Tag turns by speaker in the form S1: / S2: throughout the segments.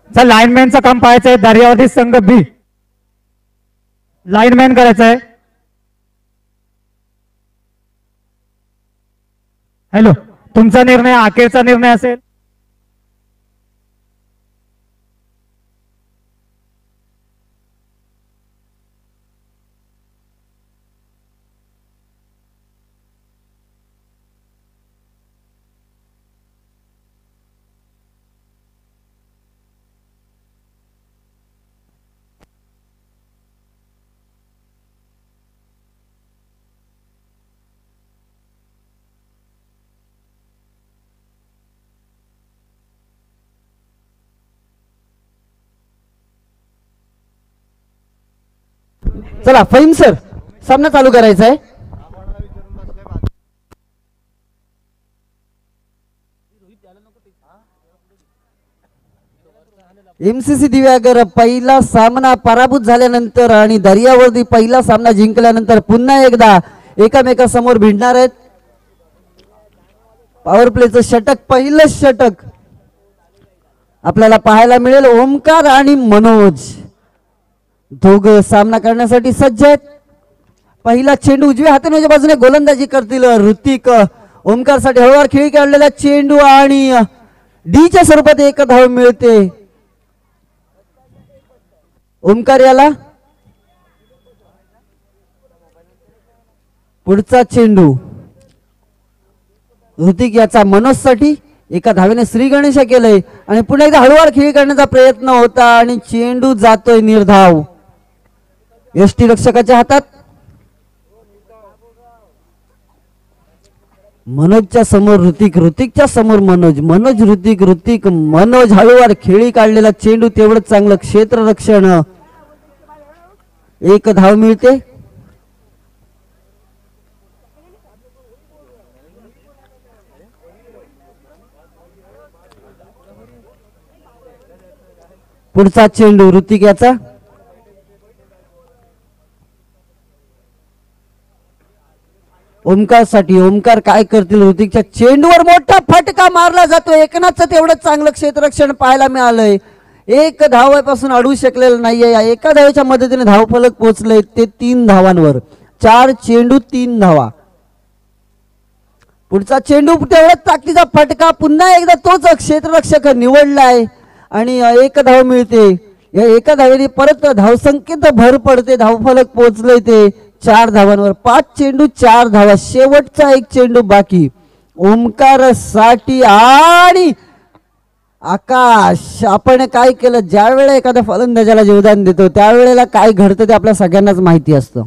S1: चल लाईनमॅनचं काम पाहायचंय. दर्यावती संघ बी लाईनमॅन करायचंय. हॅलो, तुमचा निर्णय अखेरचा निर्णय असेल.
S2: चला फहीम सर, सामना चालू करायचा आहे. एमसीसी दिव्यागर पहिला सामना पराभूत झाल्यानंतर आणि दर्यावर्दी पहिला सामना जिंकल्यानंतर पुन्हा एकदा एकमेकांसमोर भिडणार आहेत. पॉवर प्लेचं षटक, पहिलं षटक आपल्याला पाहायला मिळेल. ओमकार आणि मनोज दोघं सामना करण्यासाठी सज्ज आहेत. पहिला चेंडू उजव्या हाताने उजव्या बाजूने गोलंदाजी करतील ऋतिक. ओमकार साठी हळूवार खेळी काढलेला चेंडू आणि डीच्या स्वरूपात एक धाव मिळते ओमकार याला. पुढचा चेंडू ऋतिक याचा मनोज साठी. एका धावेने श्री गणेश केलंय आणि पुन्हा एकदा हळूवार खेळी करण्याचा प्रयत्न होता आणि चेंडू जातोय निर्धाव यष्टी रक्षकाच्या हातात. मनोजच्या समोर ऋतिक, ऋतिकच्या समोर मनोज, मनोज ऋतिक, ऋतिक मनोज. हळूवार खेळी काढलेला चेंडू, तेवढंच चांगलं क्षेत्ररक्षण. एक धाव मिळते. पुढचा चेंडू ऋतिक याचा. ओमकार साठी. ओमकार काय करतील. ऋतिकच्या चेंडूवर मोठा फटका मारला जातो. एकनाथचं तेवढं चांगलं क्षेत्ररक्षण पाहायला मिळालंय. एक धावापासून अडवू शकलेलं नाहीये. या एका धावेच्या मदतीने धावफलक पोहोचले ते 3 धावांवर. 4 चेंडू 3 धावा. पुढचा चेंडू तेवढा ताकदीचा फटका. पुन्हा एकदा तोच क्षेत्ररक्षक निवडलाय आणि एक धाव मिळते. या एका धावेने परत धावसंख्येत भर पडते. धावफलक पोहोचले ते 4 धावांवर. 5 चेंडू 4 धावा. शेवटचा एक चेंडू बाकी ओमकार साठी. आणि आकाश, आपण काय केलं, ज्या वेळेला एखाद्या फलंदाजाला जीवदान देतो त्यावेळेला काय घडतं ते आपल्या सगळ्यांनाच माहिती असतं.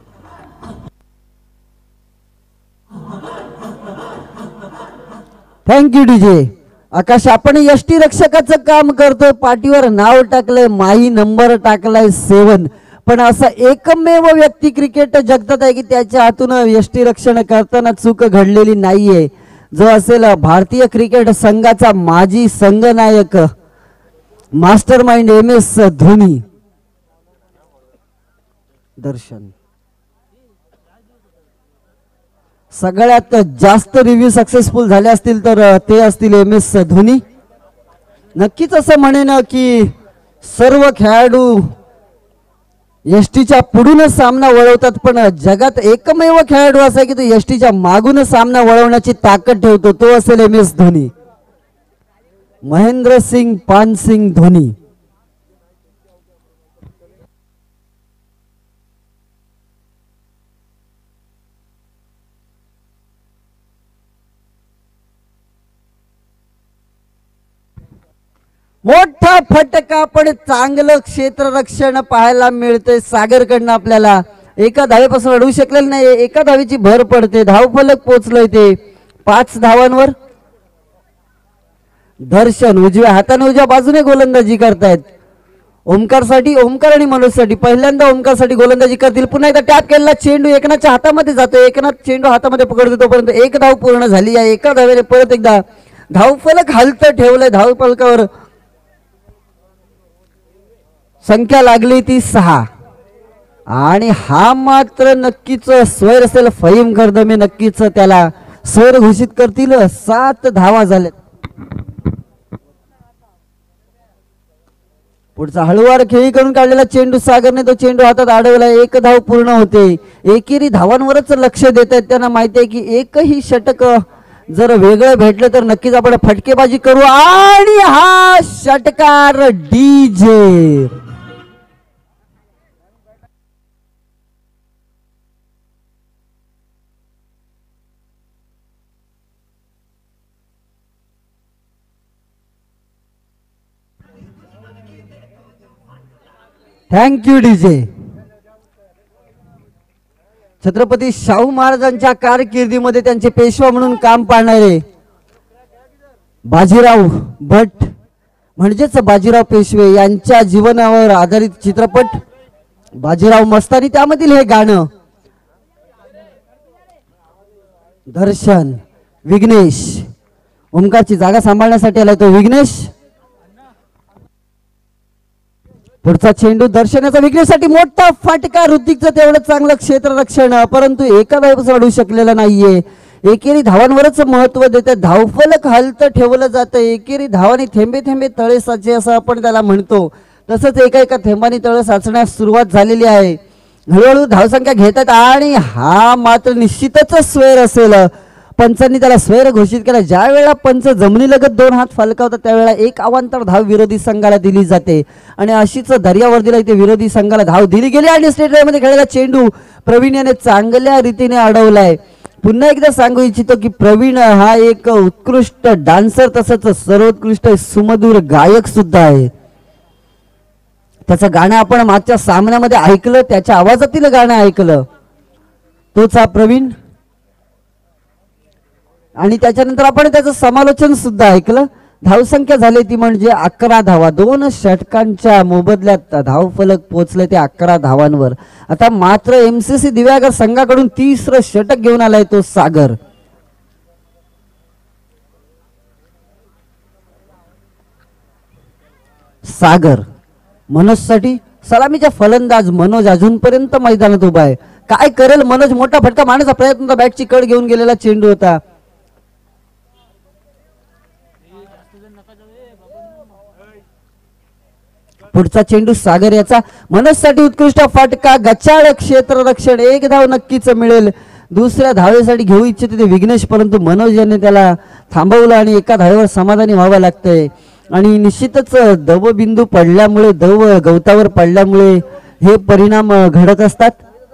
S2: Thank you DJ. आकाश, आपण यष्टी रक्षकाचं काम करतोय. पाठीवर नाव टाकलंय, माही नंबर टाकलाय 7. पण असा एकमेव व्यक्ती क्रिकेट जगतात आहे की त्याच्या हातून यष्टी रक्षण करताना चूक घडलेली नाहीये, जो असेल भारतीय क्रिकेट संघाचा माजी संघनायक master mind MS Dhoni. Darshan सगळ्यात जास्त रिव्ह्यू सक्सेसफुल झाले असतील तर ते असतील MS धोनी. नक्कीच असं म्हणेन की सर्व खेळाडू यष्टीच्या पुढूनच सामना वळवतात, पण जगात एकमेव खेळाडू असा की तो यष्टीच्या मागूनच सामना वळवण्याची ताकद ठेवतो, तो असेल MS धोनी. महेंद्रसिंग पानसिंग धोनी. मोठा फटका पण चांगलं क्षेत्ररक्षण पाहायला मिळते सागरकडनं. आपल्याला एका धावेपासून अडवू शकलेलं नाही. एका धावेची भर पडते. धावफलक पोहोचलंय ते 5 धावांवर. दर्शन उजव्या हाताने उजव्या बाजूने गोलंदाजी करतायत. ओमकार साठी, ओमकार आणि मनोज साठी. पहिल्यांदा ओमकार साठी गोलंदाजी करतील. पुन्हा एकदा टॅप केलेला चेंडू एकनाथच्या हातामध्ये जातो. एकनाथ चेंडू हातामध्ये पकडतो तोपर्यंत एक धाव पूर्ण झाली. या एका धावेने परत एकदा धावफलक हलतं ठेवलंय. धावफलकावर संख्या लागली ती 6. आणि हा मात्र नक्कीच स्वैर असेल. फहीम कर्दमे नक्कीच त्याला स्वैर घोषित करतील. 7 धावा झाल्यात. पुढचा हळूवार खेळी करून काढलेला चेंडू सागरने तो चेंडू हातात अडवला. एक धाव पूर्ण होते. एकेरी धावांवरच लक्ष देत आहेत. त्यांना माहिती आहे की एकही षटक जर वेगळं भेटलं तर नक्कीच आपण फटकेबाजी करू. आणि हा षटकार DJ. Thank you DJ. Chhatrapati Shahu महाराजांच्या कारकिर्दीमध्ये त्यांचे पेशवा म्हणून काम पाहणारे बाजीराव भट म्हणजेच बाजीराव पेशवे यांच्या जीवनावर आधारित चित्रपट बाजीराव मस्तानी, त्यामधील हे गाणं. दर्शन, विघ्नेश, ओमकारची जागा सांभाळण्यासाठी आलाय तो विघ्नेश. पुढचा चेंडू दर्शनाचा विघ्नेशसाठी मोठा फटका. ऋतिकचं तेवढं चांगलं क्षेत्ररक्षण, परंतु एका धावेच वाढू शकलेलं नाहीये. एकेरी धावांवरच महत्व देते. धावफलक हलतं ठेवलं जातं. एकेरी धावांनी थेंबे थेंबे तळे साचे असं आपण त्याला म्हणतो. तसंच एका एका थेंबानी तळे साचण्यास सुरुवात झालेली आहे. हळूहळू धावसंख्या घेतात आणि हा मात्र निश्चितच स्वेर असेल. पंचांनी त्याला स्वेर घोषित केला. ज्या वेळेला पंच जमिनीलगत दोन हात फलकावतात त्यावेळेला एक अवांतर धाव विरोधी संघाला दिली जाते. आणि अशीच दर्यावर्दीला इथे विरोधी संघाला धाव दिली गेली. आणि स्टेट मध्ये खेळलेला चेंडू प्रवीण याने चांगल्या रीतीने अडवलाय. पुन्हा एकदा सांगू इच्छितो की प्रवीण हा एक उत्कृष्ट डान्सर तसंच सर्वोत्कृष्ट सुमधुर गायक सुद्धा आहे. त्याचं गाणं आपण मागच्या सामन्यामध्ये ऐकलं, त्याच्या आवाजातील गाणं ऐकलं, तोच हा प्रवीण. आणि त्याच्यानंतर आपण त्याचं समालोचन सुद्धा ऐकलं. धावसंख्या झाली ती म्हणजे 11 धावा. 2 षटकांच्या मोबदल्यात धावफलक पोहोचले ते 11 धावांवर. आता मात्र एमसीसी दिव्यागर संघाकडून 30रं षटक घेऊन आलाय तो सागर. सागर मनोजसाठी सलामीचा फलंदाज मनोज अजूनपर्यंत मैदानात उभा आहे. काय करेल मनोज? मोठा फटका मारण्याचा प्रयत्न होता. बॅटची कड घेऊन गेलेला चेंडू होता. पुढचा चेंडू सागर याचा. मनोजसाठी उत्कृष्ट फटका. गचाळ क्षेत्ररक्षण. एक धाव नक्कीच मिळेल. दुसऱ्या धावेसाठी घेऊ इच्छित ते विघ्नेश, परंतु मनोज यांनी त्याला थांबवलं आणि एका धावेवर समाधानी व्हावं लागतंय. आणि निश्चितच दवबिंदू पडल्यामुळे, दव गवतावर पडल्यामुळे हे परिणाम घडत असतात.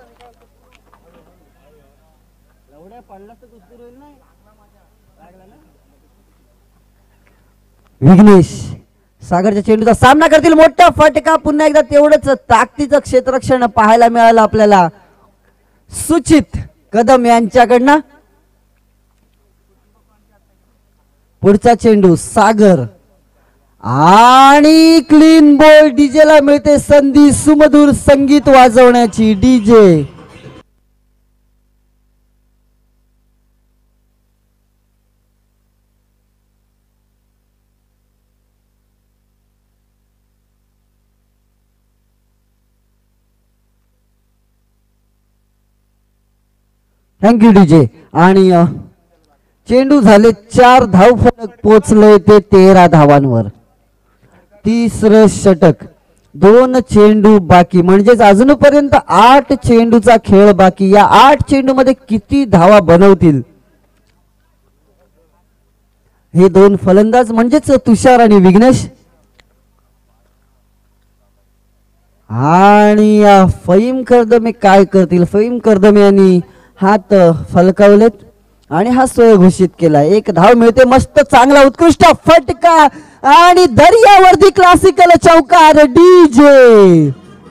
S2: विघ्नेश सागरच्या चेंडूचा सामना करतील. मोठा फटका. पुन्हा एकदा तेवढंच ताकदीचं क्षेत्ररक्षण पाहायला मिळालं आपल्याला सुचित कदम यांच्याकडनं. पुढचा चेंडू सागर आणि क्लीन बॉल. डीजेला मिळते संधी सुमधुर संगीत वाजवण्याची. DJ thank you DJ. आणि चेंडू झाले 4 धावफलक पोचले ते 13 धावांवर. 30रं षटक. 2 चेंडू बाकी, म्हणजेच अजूनपर्यंत 8 चेंडूचा खेळ बाकी. या 8 चेंडू मध्ये किती धावा बनवतील हे 2 फलंदाज म्हणजेच तुषार आणि विघ्नेश. आणि फहीम करदमे काय करतील? फहीम करदमे यांनी हात फलकावलेत आणि हा सोय घोषित केला. 1 धाव मिळते. मस्त चांगला उत्कृष्ट फटका आणि दर्यावर्दी क्लासिकल चौकार. डीजे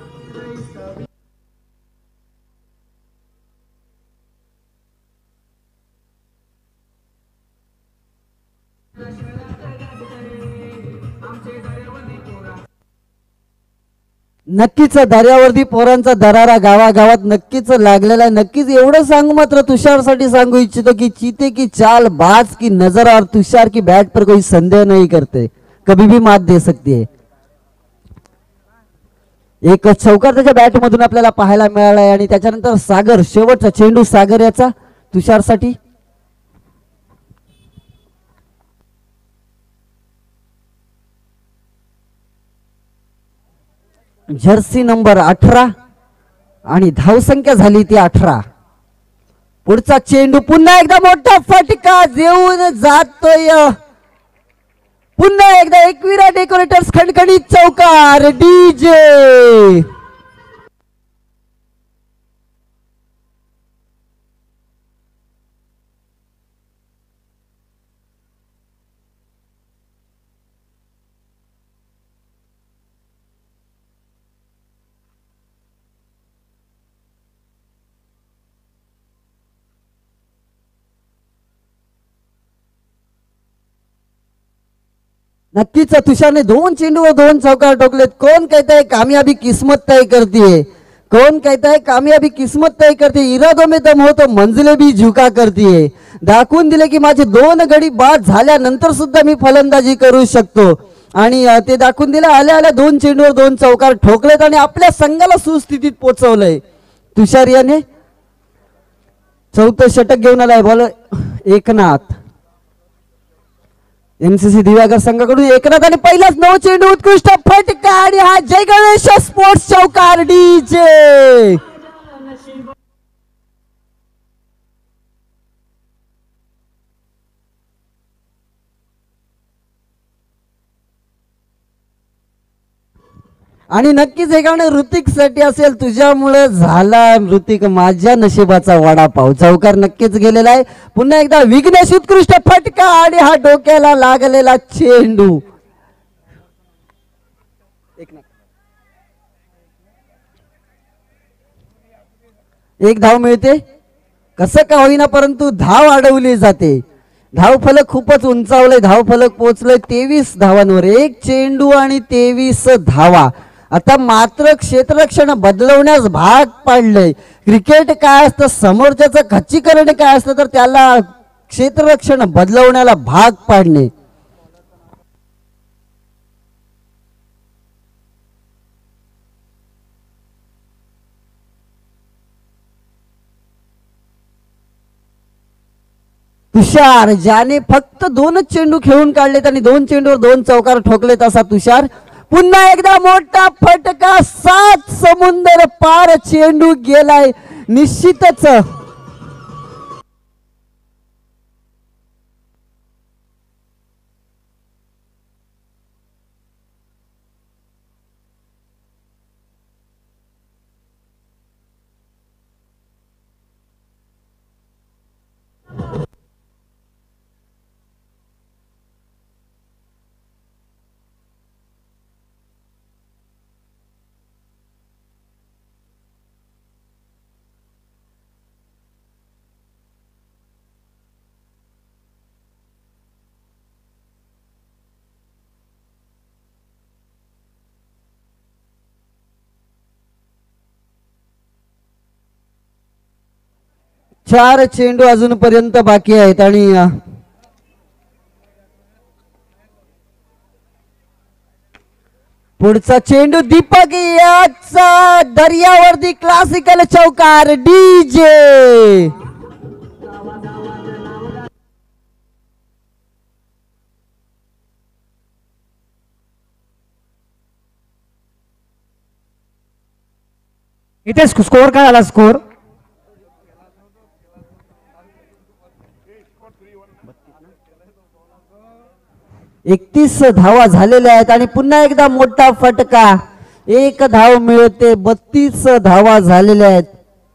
S2: नक्कीच दर्यावर्दी पोरांचा दरारा गावागावात नक्कीच लागलेला आहे. नक्कीच एवढं सांगू मात्र तुषारसाठी सांगू इच्छितो की चीते की चाल, बाज की नजर और तुषार की बैट पर कोई संदेह नहीं करते, कभी भी मात दे सकती है. एक चौकार त्याच्या बॅट मधून आपल्याला पाहायला मिळाला आहे. आणि त्याच्यानंतर सागर, शेवटचा चेंडू सागर याचा तुषारसाठी. जर्सी नंबर 18 आणि धावसंख्या झाली ती 18. पुढचा चेंडू पुन्हा एकदा मोठा फटका देऊन जातोय. पुन्हा एकदा एकविरा डेकोरेटर्स खणखणीत चौकार. डीजे नक्कीच तुषारने 2 चेंडूवर 2 चौकार ठोकलेत. कोण कहता है कामयाबी किस्मत तय करती है, कौन कहता है कामयाबी किस्मत तय करते, इरादों में दम हो तो मंजिलें भी झुका करती है. दाखवून दिले की माझे 2 गडी बाद झाल्यानंतर सुद्धा मी फलंदाजी करू शकतो आणि ते दाखवून दिले. आल्या आल्या 2 चेंडूवर 2 चौकार ठोकलेत आणि आपल्या संघाला सुस्थितीत पोहोचवलंय. तुषार याने 4थं षटक घेऊन आलाय. बॉल एकनाथ. एमसीसी दिव्यागर संघाकडून एकनाथ आणि पहिलाच 9 चेंडू उत्कृष्ट फटका आणि हा जय गणेश स्पोर्ट्स चौकार. डीजे आणि नक्कीच हे गाणं ऋतिक साठी असेल. तुझ्यामुळे झाला ऋतिक माझ्या नशिबाचा वडापाव. चौकार नक्कीच गेलेला आहे. पुन्हा एकदा विघ्नेश उत्कृष्ट फटका आणि हा डोक्याला लागलेला चेंडू. एक धाव मिळते कसं का होईना, परंतु धाव अडवली जाते. धाव फलक खूपच उंचावलंय. धाव फलक पोहोचलंय 23 धावांवर. 1 चेंडू आणि 23 धावा. आता मात्र क्षेत्ररक्षण बदलवण्यास भाग पाडलंय. क्रिकेट काय असतं, समोरच्याचं खच्चीकरण काय असतं, तर त्याला क्षेत्ररक्षण बदलवण्याला भाग पाडणे. तुषार ज्याने फक्त 2च चेंडू खेळून काढलेत आणि 2 चेंडूवर 2 चौकार ठोकलेत असा तुषार. पुन्हा एकदा मोठा फटका. 7 समुंदर पार चेंडू गेलाय. निश्चितच चार चेंडू अजूनपर्यंत बाकी आहेत आणि पुढचा चेंडू दीपक याचा दर्यावर्दी क्लासिकल चौकार. डीजे
S1: इथे स्कोर काय आला? स्कोर
S2: 31 धावा झालेल्या आहेत आणि पुन्हा एकदा मोठा फटका. 1 धाव मिळते. 32 धावा झालेल्या आहेत.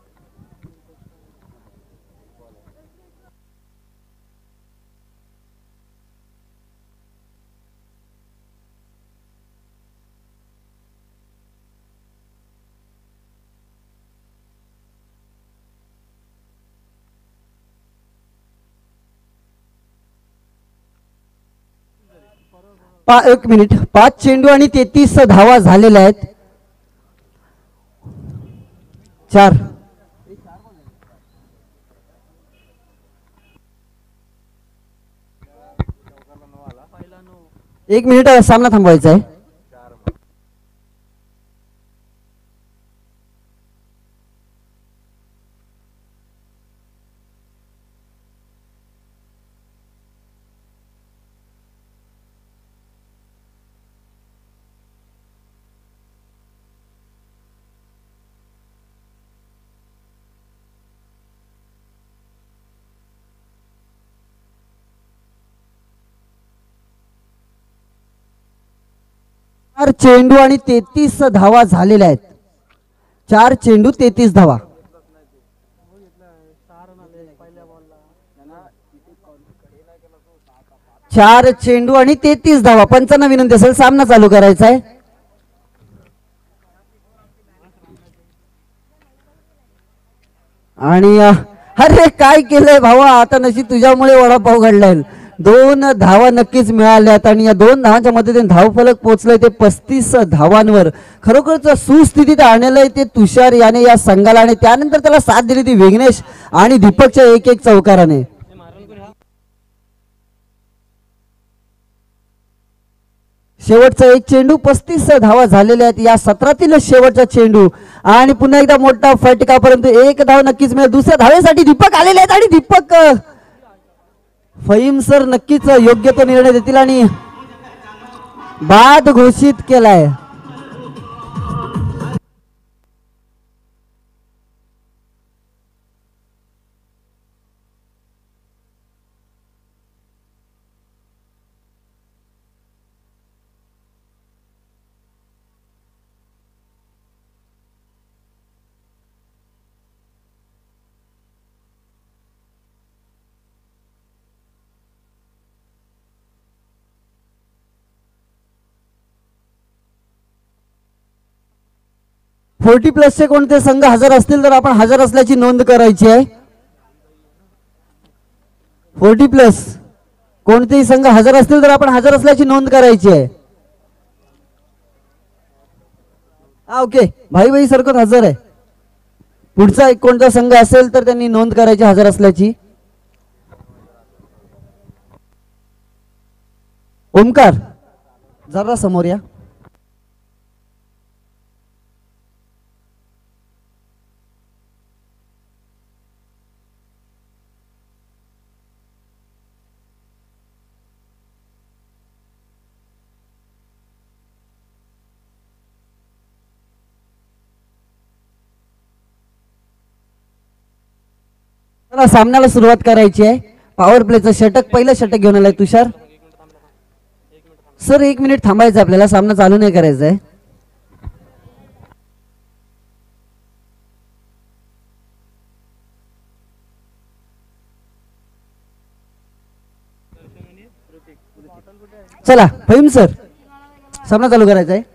S2: एक मिनिट. 5 चेंडू आणि 33 धावा झालेल्या आहेत. 4 1 मिनिट सामना थांबवायचा आहे. 4 चेंडू आणि 33 धावा झालेल्या आहेत. 4 चेंडू 33 धावा. चार चेंडू आणि 33 धावा. पंचांना विनंती असेल सामना चालू करायचा आहे. आणि अरे काय केलंय भावा, आता नशीब तुझ्यामुळे वडापाव घडलाय. 2 धावा नक्कीच मिळाल्यात आणि या 2 धावांच्या मदतीने धावफलक पोहोचलंय ते 35 धावांवर. खरोखरच सुस्थितीत आणलंय ते तुषार याने या संघाला आणि त्यानंतर त्याला साथ दिली ती विघ्नेश आणि दीपकच्या एक चौकाराने. शेवटचा एक चेंडू 35 धावा झालेल्या आहेत या सत्रातील शेवटचा चेंडू आणि पुन्हा एकदा मोठा फटका, परंतु एक धाव नक्कीच मिळेल. दुसऱ्या धावेसाठी दीपक आलेले आहेत आणि दीपक फहीम सर नक्कीच योग्य तो निर्णय देतील आणि बाद घोषित केलाय. फोर्टी प्लसचे कोणते संघ हजर असतील तर आपण हजर असल्याची नोंद करायची आहे. 40 प्लस कोणतेही संघ हजर असतील तर आपण हजर असल्याची नोंद करायची आहे. ओके, भाई सरकत हजर आहे. पुढचा एक कोणता संघ असेल तर त्यांनी नोंद करायची हजर असल्याची. ओमकार जरा समोर या. सामन्याला सुरुवात करायची आहे. पॉवर प्लेचं षटक, पहिलं षटक घेऊन आलाय तुषार. सर 1 मिनिट थांबायचं आपल्याला, सामना चालू नाही करायचा आहे. चला फहीम सर सामना चालू करायचा आहे.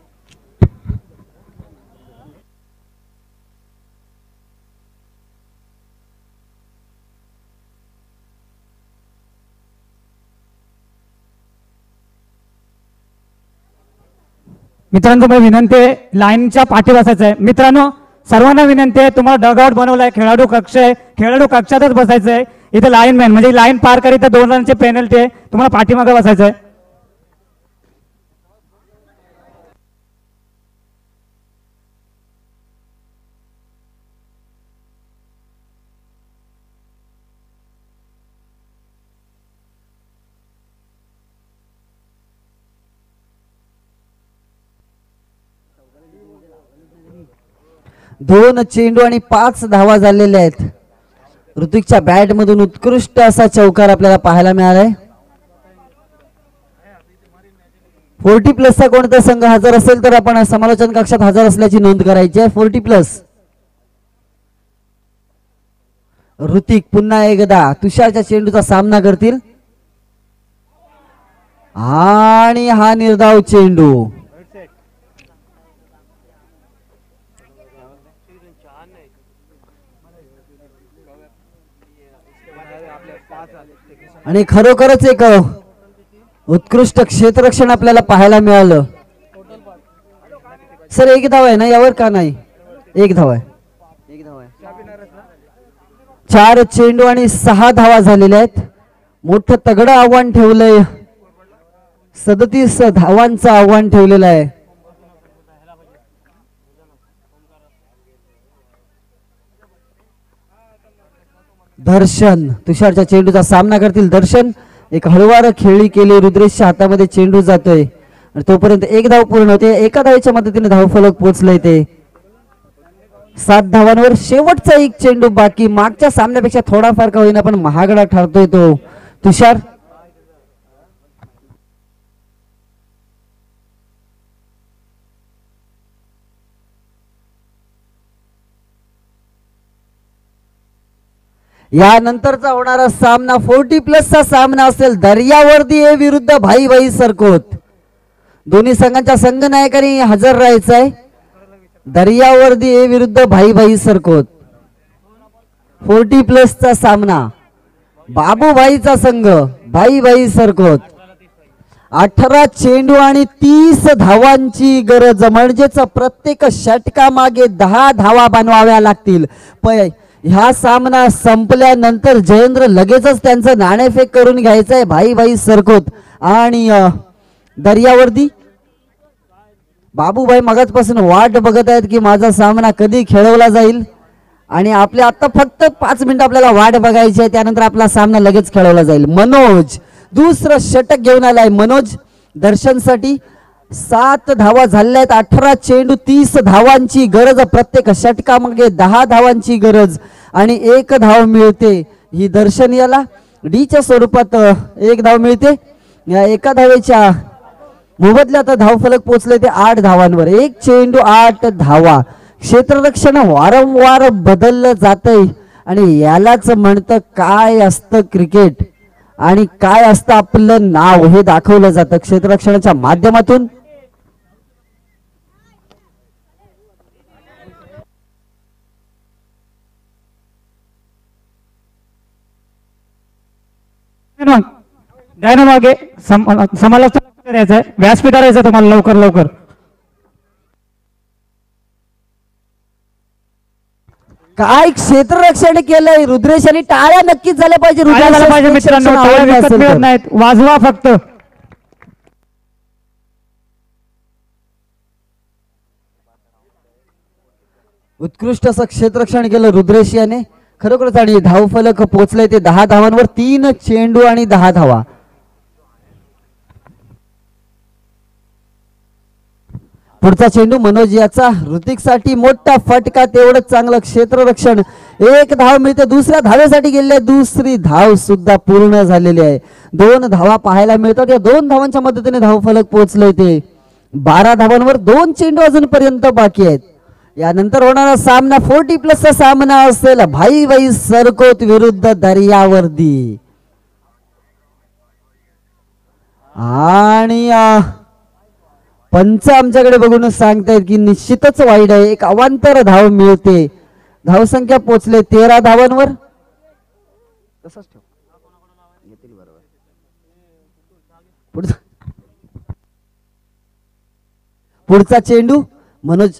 S1: मित्रांनो तुम्हाला विनंती आहे लाईनच्या पाठी बसायचं आहे. मित्रांनो सर्वांना विनंती आहे, तुम्हाला डगआउट बनवलाय, खेळाडू कक्ष आहे, खेळाडू कक्षातच बसायचं आहे. इथे लाईन मॅन म्हणजे लाईन पार करीत 2 रनची पेनल्टी आहे, तुम्हाला पाठीमागे बसायचं आहे.
S2: दोन चेंडू आणि 5 धावा झालेल्या आहेत. ऋतिकच्या बॅट मधून उत्कृष्ट असा चौकार आपल्याला पाहायला मिळालाय. 40 प्लसचा कोणता संघ हजर असेल तर आपण समालोचन कक्षात हजर असल्याची नोंद करायची आहे. 40 प्लस ऋतिक पुन्हा एकदा तुषारच्या चेंडूचा सामना करतील आणि हा निर्धाव चेंडू आणि खरोखरच एक उत्कृष्ट क्षेत्ररक्षण आपल्याला पाहायला मिळालं. सर 1 धाव आहे ना यावर, का नाही? 1 धाव आहे. 4 चेंडू आणि 6 धावा झालेल्या आहेत. मोठं तगडं आव्हान ठेवलंय, 37 धावांचं आव्हान ठेवलेलं आहे. दर्शन तुषारच्या चेंडूचा सामना करतील. दर्शन एक हळूवार खेळी केली, रुद्रेशच्या हातामध्ये चेंडू जातोय आणि तोपर्यंत 1 धाव पूर्ण होते. एका धावेच्या मदतीने धावफलक पोहोचलंय ते. 7 धावांवर शेवटचा एक चेंडू बाकी. मागच्या सामन्यापेक्षा थोडाफार का होईना पण महागडा ठरतोय तो. तुषार यानंतरचा होणारा सामना 40+ सामना असेल दर्यावर्दी ए विरुद्ध भाई भाई सरकोत। दोन्ही संघांच्या संघ नायकांनी हजर राहायचं आहे। दर्यावर्दी ए विरुद्ध भाई भाई सरकोत 40+ सामना। बाबूभाईचा संघ भाई भाई सरकोत। 18 चेंडू आणि 30 धावांची गरज, म्हणजेच प्रत्येक षटकामागे 10 धावा बनवाव्या लागतील। ह्या सामना संपल्यानंतर जयेंद्र लगेचच त्यांचं नाणेफेक करून घ्यायचं आहे भाई भाई सरकोत आणि दर्यावर्दी। बाबूभाई मगाचपासून वाट बघत आहेत की माझा सामना कधी खेळवला जाईल आणि आपल्या आता फक्त 5 मिनिटं आपल्याला वाट बघायची आहे, त्यानंतर आपला सामना लगेच खेळवला जाईल। मनोज दुसरं षटक घेऊन आलाय। मनोज दर्शनसाठी 7 धावा झाल्या आहेत। 18 चेंडू 30 धावांची गरज, प्रत्येक षटकामागे 10 धावांची गरज आणि 1 धाव मिळते। ही दर्शन याला डीच्या स्वरूपात 1 धाव मिळते। या एका धावेच्या मोबदल्यात धावफलक पोहोचले ते 8 धावांवर। 1 चेंडू 8 धावा। क्षेत्ररक्षण वारंवार बदललं जातंय आणि यालाच म्हणतं काय असतं क्रिकेट आणि काय असतं आपलं नाव हे दाखवलं जातं क्षेत्ररक्षणाच्या माध्यमातून।
S1: मागे समालोचन करायचं आहे, व्यासपीठावर यायचं तुम्हाला लवकर लवकर।
S2: काय क्षेत्ररक्षण केलंय रुद्रेश आणि टाळ्या नक्कीच झाल्या पाहिजे।
S1: मित्रांनो टाळ्या विकत मिळत नाहीत, वाजवा फक्त।
S2: उत्कृष्ट असं क्षेत्ररक्षण केलं रुद्रेश याने खरोखरच आणि धावफलक पोहोचले ते 10 धावांवर। 3 चेंडू आणि 10 धावा। पुढचा चेंडू मनोज याचा। ऋतिक साठी मोठा फटका, तेवढंच चांगलं क्षेत्ररक्षण। 1 धाव मिळते। दुसऱ्या धावेसाठी गेले, दुसरी धाव सुद्धा पूर्ण झालेली आहे। 2 धावा पाहायला मिळतात। या 2 धावांच्या मदतीने धावफलक पोहोचले ते 12 धावांवर। 2 चेंडू अजूनपर्यंत बाकी आहेत। यानंतर होणारा सामना 40+ सामना असेल भाई भाई सरकोत विरुद्ध दर्यावर्दी आणि पंच आमच्याकडे बघून सांगतायत की निश्चितच वाईट आहे। 1 अवांतर धाव मिळते। धावसंख्या पोहोचले 13 धावांवर। पुढचा चेंडू मनोज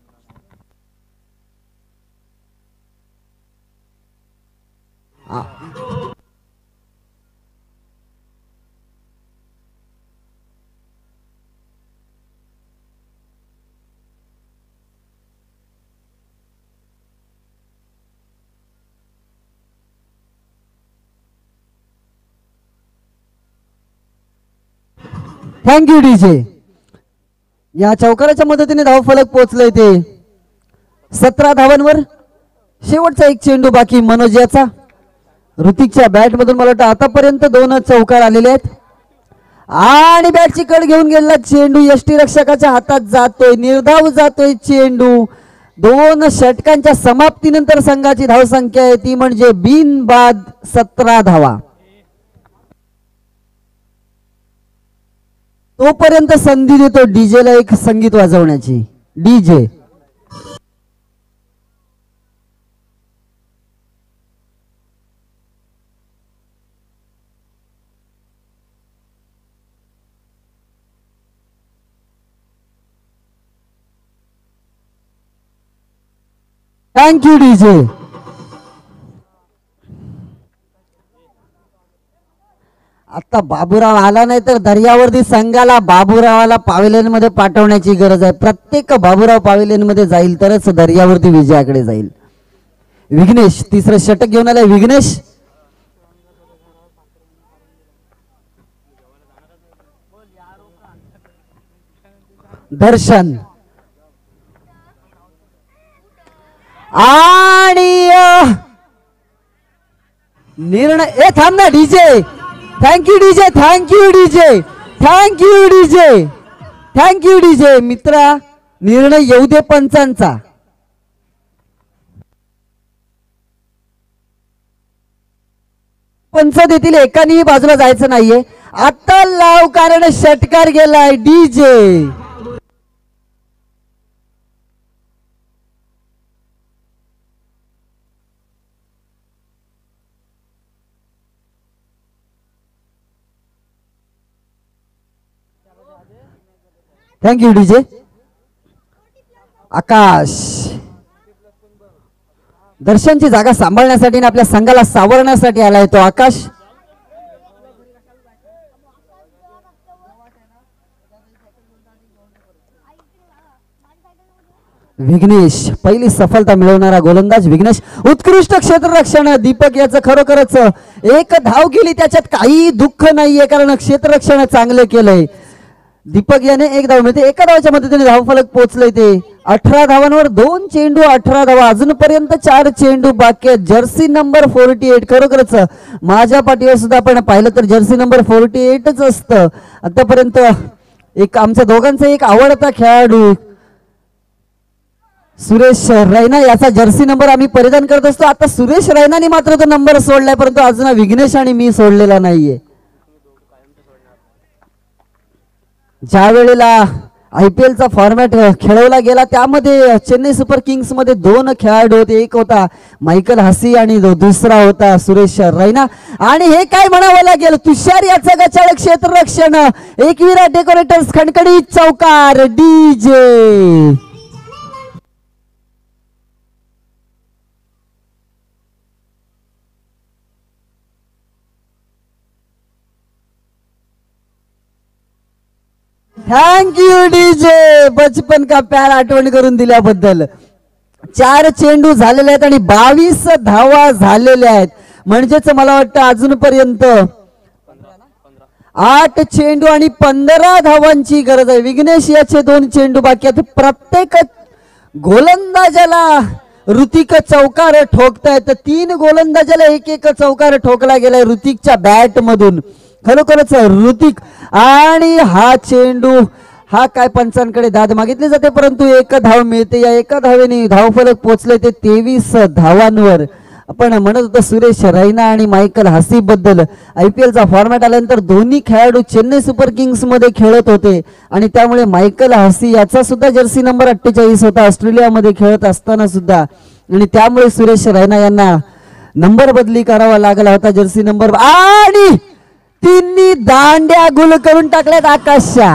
S2: थँक्यू डीजे। या चौकाराच्या मदतीने धावफलक पोहोचले ते 17 धावांवर। शेवटचा 1 चेंडू बाकी मनोज याचा। ऋतिकच्या बॅट मधून मला वाटतं आतापर्यंत 2 चौकार आलेले आहेत आणि बॅटची कड घेऊन गेलेला चेंडू यष्टीरक्षकाच्या हातात जातोय, निर्धाव जातोय चेंडू। 2 षटकांच्या समाप्तीनंतर संघाची धावसंख्या आहे ती म्हणजे बिनबाद 17 धावा। तोपर्यंत संधी देतो डीजेला एक संगीत वाजवण्याची। DJ thank you DJ. आता बाबूराव आला नाही तर दर्यावर्दी संघाला बाबूरावाला पॅव्हेलियन मध्ये पाठवण्याची गरज आहे। प्रत्येक बाबूराव पॅव्हेलियन मध्ये जाईल तरच दर्यावर्दी विजयाकडे जाईल। विघ्नेश तिसरं षटक घेऊन आलाय। विघ्नेश दर्शन आणि निर्णय थांब ना DJ. Thank you DJ, thank you DJ, thank you DJ, thank you DJ. मित्रा निर्णय येऊ दे पंचांचा। पंच देतील, एकानेही बाजूला जायचं नाहीये. आता लाव कारण षटकार गेलाय डीजे. Thank you DJ. आकाश दर्शनची जागा सांभाळण्यासाठी आणि आपल्या संघाला सावरण्यासाठी आलाय तो आकाश. विघ्नेश पहिली सफलता मिळवणारा गोलंदाज विघ्नेश. उत्कृष्ट क्षेत्ररक्षण दीपक याचं खरोखरच एक धाव गेली त्याच्यात काही दुःख नाहीये कारण क्षेत्ररक्षण चांगले केलंय. दीपक याने एक धाव मिळते. एका धावाच्या मदतीने धावफलक पोहोचले ते 18 धावांवर 2 चेंडू 18 धावा. अजूनपर्यंत 4 चेंडू बाकी आहेत. जर्सी नंबर 48 खरोखरच माझ्या पाठीवर सुद्धा आपण पाहिलं तर जर्सी नंबर 48च असतं आतापर्यंत. एक आमच्या दोघांचा एक आवडता खेळाडू सुरेश रैना याचा जर्सी नंबर आम्ही परिधान करत असतो. आता सुरेश रैनाने मात्र तो नंबर सोडलाय परंतु अजून विघ्नेश आणि मी सोडलेला नाहीये. ज्या वेळेला IPL चा फॉर्मॅट खेळवला गेला त्यामध्ये चेन्नई सुपर किंग्स मध्ये 2 खेळाडू होते. एक होता मायकल हसी आणि दुसरा होता सुरेश रैना. आणि हे काय म्हणावं लागेल तुषार याचं गचाळ क्षेत्ररक्षण. एकविरा डेकोरेटर्स खणखणीत चौकार डीजे. Thank you DJ. बचपन का प्यार आठवण करून दिल्याबद्दल. 4 चेंडू झालेले आहेत आणि 22 धावा झालेल्या आहेत. म्हणजेच मला वाटतं अजूनपर्यंत 8 चेंडू आणि 15 धावांची गरज आहे. विघ्नेश याचे 2 चेंडू बाकी आहेत. प्रत्येक गोलंदाजाला ऋतिक चौकार ठोकतायत. 3 गोलंदाजाला एक चौकार ठोकला गेलाय ऋतिकच्या बॅट मधून. खरोखरच ऋतिक. आणि हा चेंडू हा काय पंचांकडे दाद मागितली जाते परंतु 1 धाव मिळते. या 1 धावेने धावफलक पोहोचले ते 23 धावांवर. आपण म्हणत होतो सुरेश रैना आणि मायकल हसी बद्दल. IPL चा फॉर्मॅट आल्यानंतर दोन्ही खेळाडू चेन्नई सुपर किंग्स मध्ये खेळत होते आणि त्यामुळे मायकल हसी याचा सुद्धा जर्सी नंबर 48 होता ऑस्ट्रेलियामध्ये खेळत असताना सुद्धा. आणि त्यामुळे सुरेश रैना यांना नंबर बदली करावा लागला होता जर्सी नंबर. आणि तिन्ही दांड्या गुल करून टाकल्यात आकाशच्या.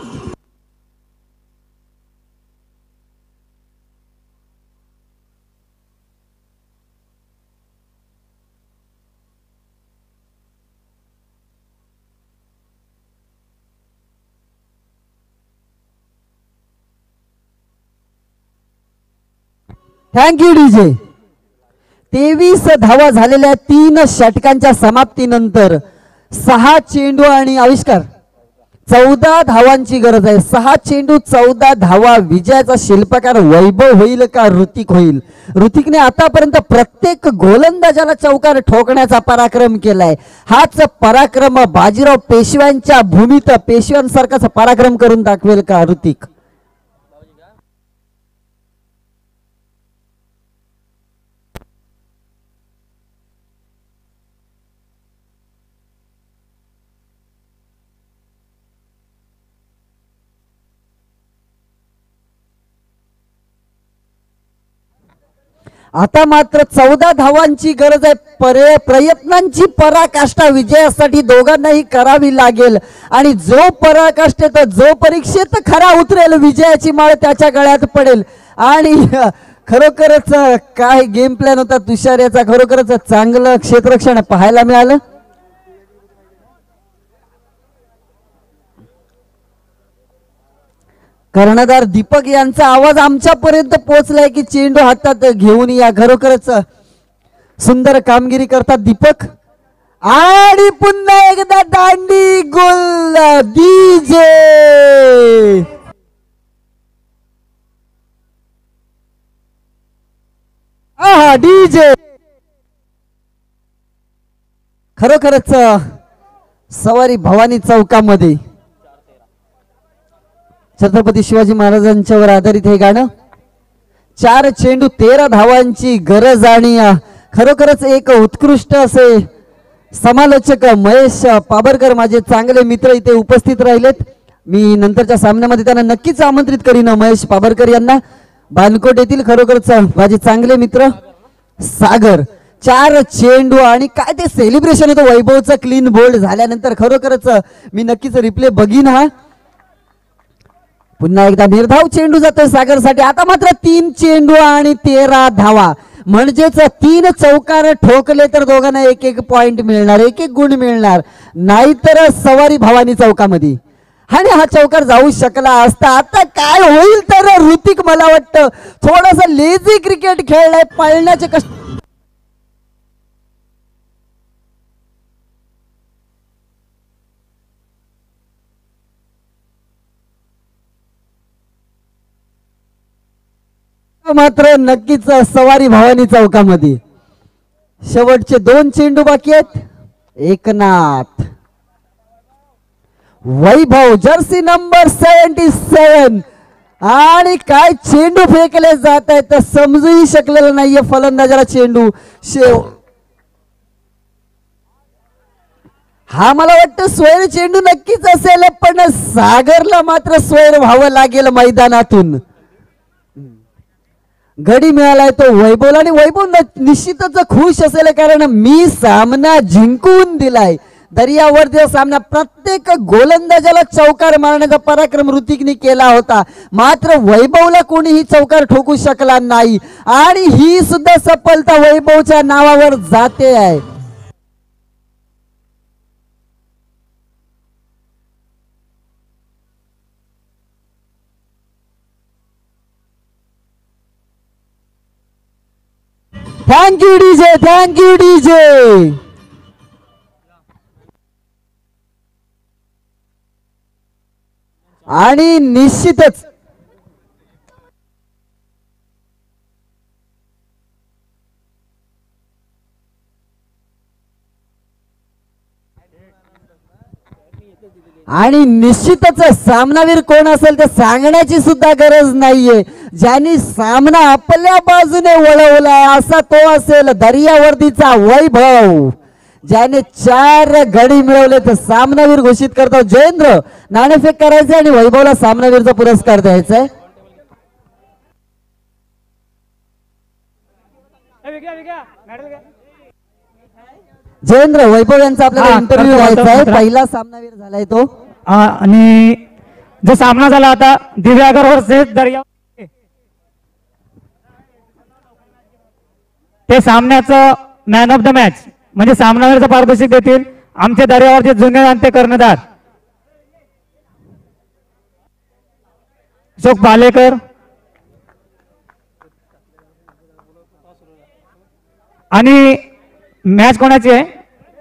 S2: Thank you DJ. 23 धावा झालेल्या 3 षटकांच्या समाप्तीनंतर 6 चेंडू आणि आविष्कार 14 धावांची गरज आहे. 6 चेंडू 14 धावा. विजयाचा शिल्पकार वैभव होईल का ऋतिक होईल. ऋतिकने आतापर्यंत प्रत्येक गोलंदाजाला चौकार ठोकण्याचा पराक्रम केलाय. हाच पराक्रम बाजीराव पेशव्यांच्या भूमीत पेशव्यांसारखाच पराक्रम करून दाखवेल का ऋतिक. आता मात्र 14 धावांची गरज आहे. प्रयत्नांची पराकाष्ठा विजयासाठी दोघांनाही करावी लागेल आणि जो पराकाष्ठेत जो परीक्षेत खरा उतरेल विजयाची माळ त्याच्या गळ्यात पडेल. आणि खरोखरच काय गेम प्लॅन होता तुषार याचा. खरोखरच चांगलं क्षेत्ररक्षण पाहायला मिळालं. कर्णधार दीपक यांचा आवाज आमच्यापर्यंत पोहोचलाय की चेंडू हातात घेऊन या. खरोखरच सुंदर कामगिरी करतात दीपक. आणि पुन्हा एकदा दांडी गोल डीजे. डीजे खरोखरच सवारी भवानी चौकामध्ये छत्रपती शिवाजी महाराजांच्यावर आधारित हे गाणं. 4 चेंडू 13 धावांची गरज आणि खरोखरच एक उत्कृष्ट असे समालोचक महेश पाबरकर माझे चांगले मित्र इथे उपस्थित राहिलेत. मी नंतरच्या सामन्यामध्ये त्यांना नक्कीच आमंत्रित करीन. महेश पाबरकर यांना बानकोट येथील खरोखरच माझे चांगले मित्र सागर. 4 चेंडू आणि काय ते सेलिब्रेशन होतं वैभवचं क्लीन बोल्ड झाल्यानंतर. खरोखरच मी नक्कीच रिप्ले बघीन हा. पुन्हा एकदा निर्धाव चेंडू जातोय सागरसाठी. आता मात्र 3 चेंडू आणि 13 धावा, म्हणजेच 3 चौकार ठोकले तर दोघांना 1-1 पॉइंट मिळणार, 1-1 गुण मिळणार. नाहीतर सवारी भवानी चौकामध्ये आणि हा चौकार जाऊ शकला असता. आता काय होईल तर ऋतिक मला वाटतं थोडस लेझी क्रिकेट खेळलाय. पळण्याचे कष्ट मात्र नक्कीच सवारी भवानी चौकामध्ये. शेवटचे 2 चेंडू बाकी आहेत. एकनाथ, वैभव जर्सी नंबर 77 आणि काय चेंडू फेकले जात आहेत तर समजूही शकलेलं नाहीये फलंदाजाला चेंडू. हा मला वाटतं स्वैर चेंडू नक्कीच असेल, पण सागरला मात्र स्वैर व्हावं लागेल मैदानातून. गडी मिळालाय तो वैभवला आणि वैभव निश्चितच खुश असेल, कारण मी सामना जिंकून दिलाय. दर्यावरती सामना प्रत्येक गोलंदाजाला चौकार मारण्याचा पराक्रम ऋतिकने केला होता, मात्र वैभवला कोणीही चौकार ठोकू शकला नाही आणि ही सुद्धा सफलता वैभवच्या नावावर जाते आहे. Thank you DJ, thank you DJ. आणि निश्चितच सामनावीर कोण असेल ते सांगण्याची सुद्धा गरज नाहीये. ज्यांनी सामना आपल्या बाजूने वळवलाय असा तो असेल दर्यावर्दीचा वैभव, ज्याने 4 गडी मिळवले. तर सामनावीर घोषित करतो जयेंद्र. नाणेफेक करायचे आणि वैभवला सामनावीरचा पुरस्कार द्यायचा आहे. जयेंद्र, वैभव यांचा आपल्याला इंटरव्ह्यू घ्यायचा आहे. पहिला सामनावीर झालाय तो.
S1: आणि जो सामना झाला आता दिव्यागर वर्सेस दर्या, ते सामन्याचं मॅन ऑफ द मॅच म्हणजे सामनावीरचं पारितोषिक देतील आमचे दर्यावरचे जुने जाणते कर्णधार अशोक पालेकर. आणि मॅच कोणाची आहे?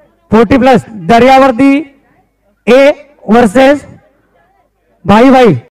S1: 40+ दर्यावर्दी ए वर्सेस भाई भाई.